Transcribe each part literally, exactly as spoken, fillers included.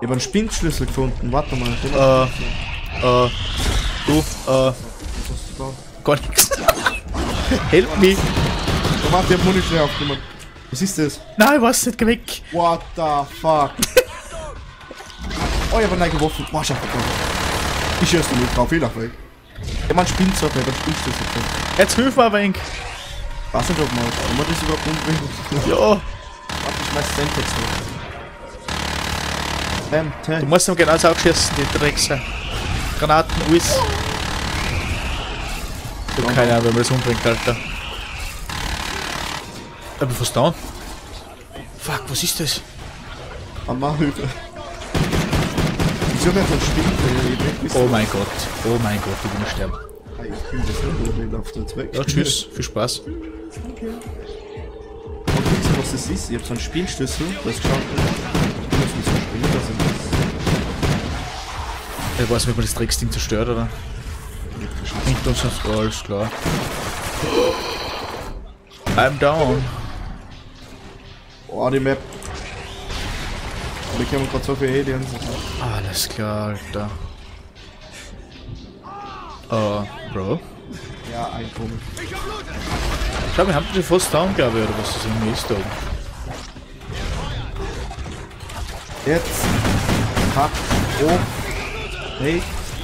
habe einen Spinnschlüssel gefunden, warte mal. Äh, äh, du, äh, gar nichts. Help me. Oh, warte, ich hab Munition aufgenommen. Was ist das? Nein, ich weiß nicht, geh weg. What the fuck? Oh, ich hab eine neue Waffe. Boah, schau mal. Ich schieße nicht drauf, ich lach weg. Ich hab einen Spinnzeug, ich hab einen Spinnschlüssel gefunden. Jetzt hilf mir ein wenig. Ich weiß nicht, ob man, ob man das überhaupt umbringt. Ja. Warte, ich schmeiß Sentex drauf. Ähm, Du musst ihm genauso aufschießen, die Dreckse. Granaten, alles. Ich hab keine Ahnung, wenn man das umbringt, Alter. Ich bin fast down. Fuck, was ist das? Mama, Hilfe. Ich hab jetzt einen Spinn. Oh mein Gott, oh mein Gott, ich bin sterben. Ich bin das nicht, oder ich lauf da jetzt weg. Ja, tschüss, viel Spaß. Okay. Und wisst ihr, was das ist? Ich hab so einen Spinnschlüssel, du hast geschaut. Du musst mit so einem Spinn, da sind das. Ich weiß nicht, ob man das Drecksding zerstört, oder? Hinter uns ist alles klar. I'm down. Oh, die Map. Wir haben gerade so viele Aliens. Alles klar, Alter. Uh, Bro. Ja, einkommen. Schau, wir haben die fast down, glaube ich, oder was das irgendwie ist da oben. Jetzt. Hack. Oh. Hey.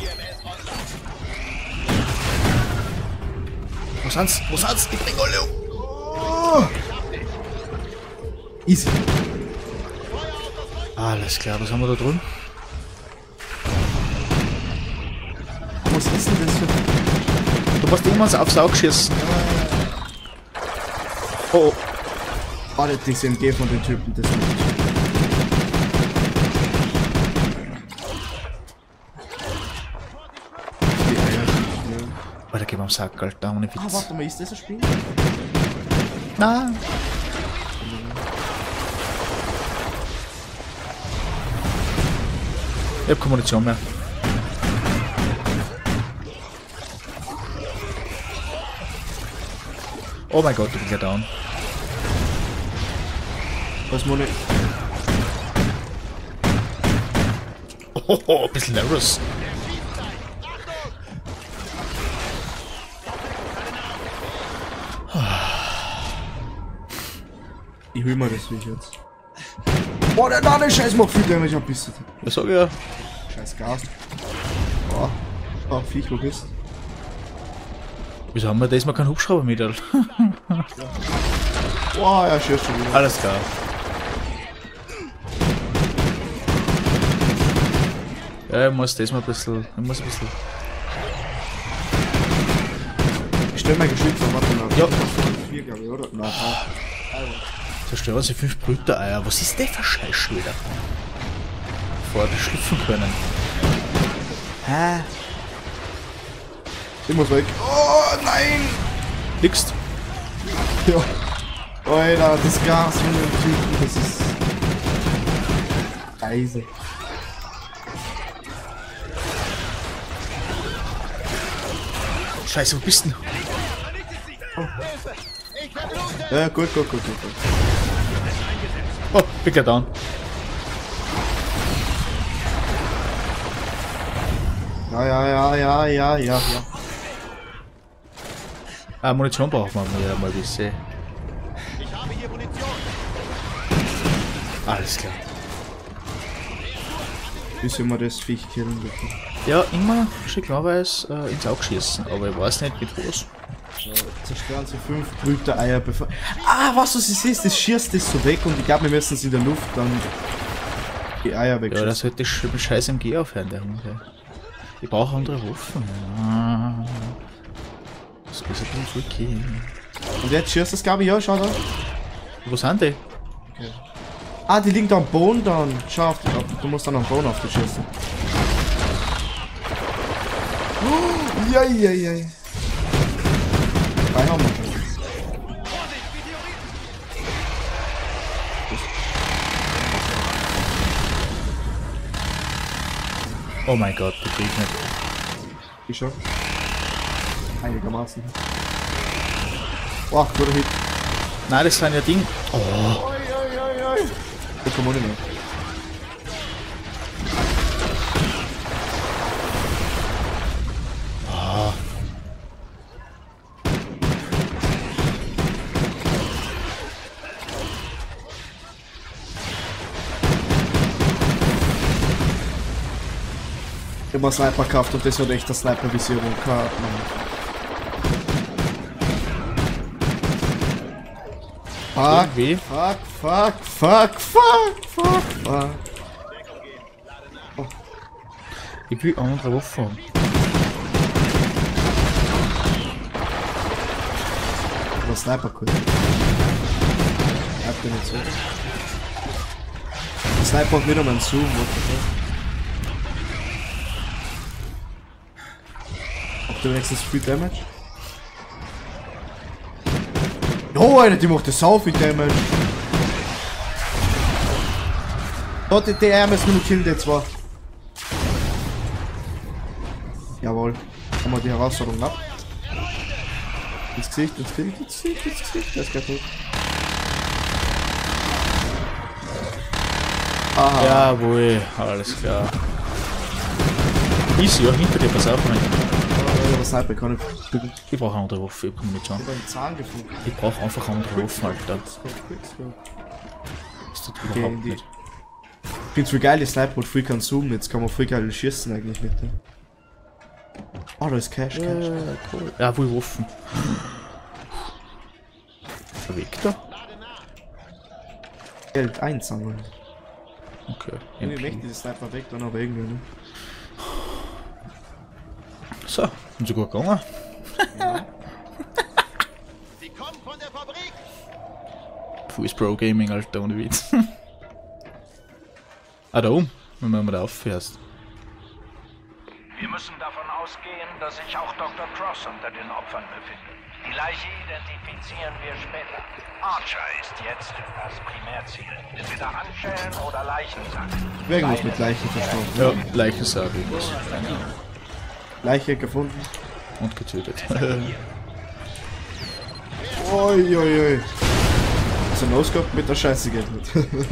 Wo sind's? Wo sind's? Ich bring alle um. Oh. Easy. Alles klar, was haben wir da drüben? Was ist denn das für... Du musst immer aufs Auge schießen. Oh, oh. Oh, das ist M G von den Typen, das ist nicht. Die Eier. Alter, geh mal am Sack, Alter, ohne Ah, Witz. warte mal, ist das ein Spiel? Nein. Ich hab keine Munition mehr. Oh mein Gott, ich bin gleich down. Was Muni? Oh, oh, ein bisschen nervös. Ich will mal das Viech jetzt. Boah, der da, der Scheiß macht viel Damage abbissen. Was sag ich ja? Scheiß Gas. Boah. Oh, Viech, wo bist du? Wieso haben wir diesmal keinen Hubschrauber mit, Alter? Boah, er schießt schon wieder. Alles klar. Ja, ich muss diesmal ein bisschen. Ich muss ein bisschen. Ich stell mein Geschütz auf, warte mal. Ja. vier, glaube ich, oder? Nein, drei. Zerstören sie fünf Brütereier. Was ist der für Scheiß wieder? Bevor die schlüpfen können. Hä? Ich muss weg. Oh, nein! Nix. Ja. Alter, das Gas von dem Typen, das ist... Eisen. Scheiße, wo bist du denn? Oh. Ja, gut, gut, gut, gut, gut. Oh, bin gleich down. Ja, ja, ja, ja, ja, ja, ja. Ah, Munition braucht man ja mal ein bisschen. Alles klar. Bis wir das Viech killen dürfen. Ja, immer schicklarweise äh, ins Auge schießen, aber ich weiß nicht mit was. So, zerstören sie fünf Brütereier bevor... Ah, was du sie ist, das schießt das so weg und ich glaube, wir müssen sie in der Luft dann die Eier Ja, wegschießen. das sollte ich mit scheiß M G aufhören, der Hund. Ey. Ich brauche andere Waffen. Ja. Das ist ein bisschen okay. Und jetzt schießt das, glaube ich, ja, schau da. Wo sind die? Okay. Ah, die liegen da am Boden dann. Schau auf die, auf, du musst dann am Boden auf die schießen. Oh, ja, ja, ja. Drei haben wir schon. Oh mein Gott, das krieg ich nicht. Ich schon. Einigermaßen. Boah, guter Hit. Nein, das sind ja Ding. Oh. Oi, oi, oi, oi. Das kommt auch nicht mehr. Ich hab mal Sniper gekauft und das hat echt eine Sniper-Visierung gehabt. Fuck, Irgendwie. fuck, fuck, fuck, fuck, fuck, fuck. Oh. Ich will andere Waffen haben. Der Sniper cool. Hab den nicht so. Der Sniper hat wieder mal einen Zoom, what the fuck. Habt ihr wenigstens viel Damage? Jo, Alter, die macht das sau viel Damage. Da, die D R müssen wir noch killen, die zwei. Jawohl. Haben wir die Herausforderung ab. Ins Gesicht, ins Gesicht, ins Gesicht, ins Gesicht. Der ist gleich tot. Aha. Jawohl, alles klar. Easy, ja, hinter dir, pass auf, mein. Aber Sniper kann ich bücken. Ich brauche andere Waffen, ich komme nicht an. Ich hab einen Zahn gefunden. Ich brauche einfach andere Waffen, Alter. Das tut überhaupt die- nicht. Ich find's voll geil, die Sniper hat viel kann zoomen, jetzt kann man voll geil schießen eigentlich mit dem. Oh, da ist Cash, Cash. Ja, cool. Ja, wohl Waffen. Verwegt er? Geld einsammeln. Okay. Ich M P. möchte diese Sniper weg, dann aber irgendwie, ne? So, sind sie gut gegangen? Sie kommen von der Fabrik! Fuß Pro Gaming, Alter, ohne Witz. Ah, da oben, wenn man mal da auffährst. Wir müssen davon ausgehen, dass sich auch Doktor Cross unter den Opfern befindet. Die Leiche identifizieren wir später. Archer ist jetzt das Primärziel. Entweder anstellen oder Leichensack. Irgendwas mit Leichen verstorben. Ja, Leichensarge was. Leiche gefunden. Und getötet. Oi, oi, oi. Also No-Scope mit der Scheiße geht nicht.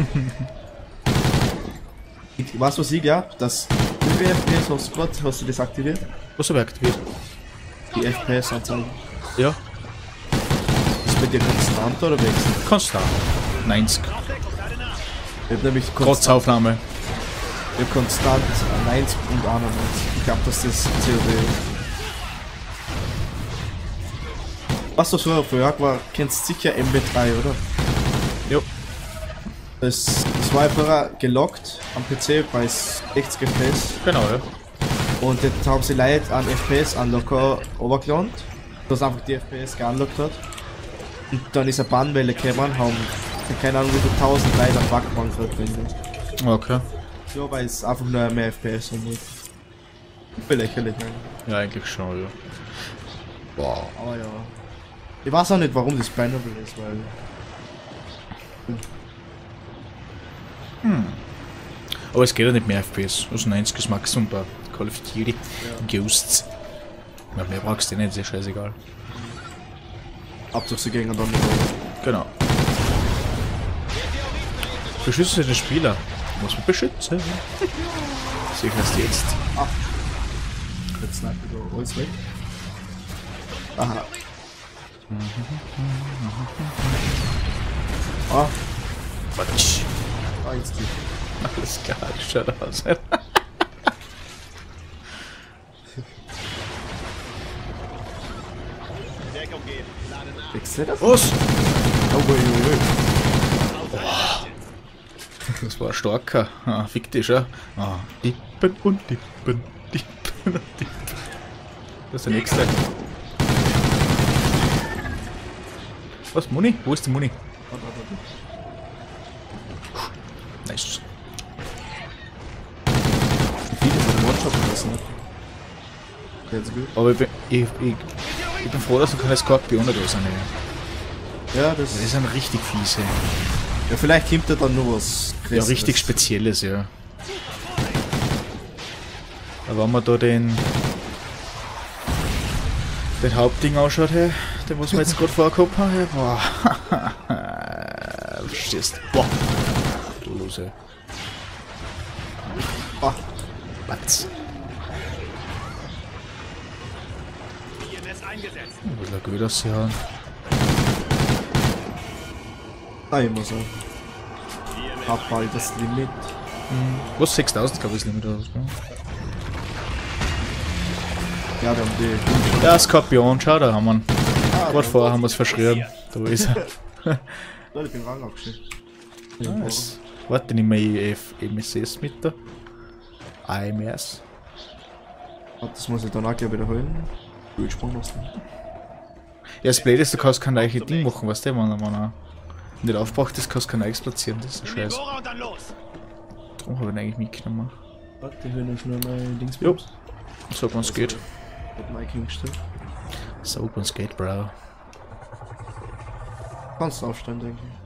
Ich weiß, was ich glaub, dass wie viel F P S hast du gerade? Hast du das aktiviert? Was habe ich aktiviert? Die F P S-Anzeige. Ja, Ist bei dir konstant oder wechselnd? konstant. neunzig. Ich hab nämlich konstant, Trotzaufnahme. ich hab konstant neunzig und einundneunzig. Ich glaub, dass das C O D ist. Was du so vorher war, kennst sicher M B drei, oder? Jo. Das, das war einfach gelockt am P C bei sechzig F P S. Genau, ja. Und jetzt haben sie Leute an F P S-Unlocker overgelandet, dass einfach die F P S geunlockt hat. Und dann ist eine Bannwelle gekommen, haben keine Ahnung wie viele tausend Leute am Backbank verwendet. Okay. Ja, weil es einfach nur mehr F P S haben wollte. Belächerlich, ne? Ja, eigentlich schon, ja. Wow. Aber ja. Ich weiß auch nicht, warum das bannable ist, weil. Aber es geht ja nicht mehr F P S. Also neunzig ist Maximum bei Call of Duty. Ghosts. Ja, mehr brauchst du nicht, ist ja scheißegal. Hauptsache sie gehen dann nicht over. Genau. Beschütze den Spieler. Muss man beschützen. Sicher erst jetzt. Jetzt snipe ich da alles weg. Aha. Ah, Quatsch. ah, jetzt geht. Alles klar, schaut aus. Deckung geben. Lade nach. Wechselt das? Was? Oh, ui, ui, ui. Das war ein starker. Ah, fick dich, ja. Ah, dippen und dippen, dippen und dippen. Das ist der nächste. Was, Muni? Wo ist die Muni? Nice. Wie viele von den One-Shot das nicht? Jetzt gut. Aber ich bin, ich, ich, ich bin froh, dass noch keine Skorpione da sind. ey. Ja, das Die sind richtig fiese. Ja, vielleicht kommt da dann nur was Ja, Größeres. richtig Spezielles, ja. Aber wenn man da den den Hauptding ausschaut, hey, den was wir jetzt gerade vorgehabt haben, hey, boah. Verstehst? Boah. Du Lose. Ah, Batz. I M S eingesetzt. Ein bisschen gut aussehen. nein, immer so. Hab bald das Limit. Was? sechstausend glaube ich das Limit oder was? Ja, wir haben die. Ja, Skorpion, schau, da haben wir ihn. Ah, Gerade vorher haben wir es verschrieben. Da ist er. Leute, ich bin Rang abgeschnitten. Nice. Warte, nehmen wir E F M S S mit da. A M S. Das muss ich dann auch gleich wiederholen. Durchsprung lassen. Ja, das Blöde ist, du kannst kein neues Ding machen, weißt du, wenn man nicht aufbraucht ist, kannst du kein neues platzieren, das ist ein Scheiß. Megora und dann los. Darum habe ich ihn eigentlich mitgenommen. Warte, ich will noch schnell mein Dings Jo. Sag, wenn's geht. Hat Mike hingestellt. Sag, wenn's geht, Bro. Kannst du aufstehen, denke ich.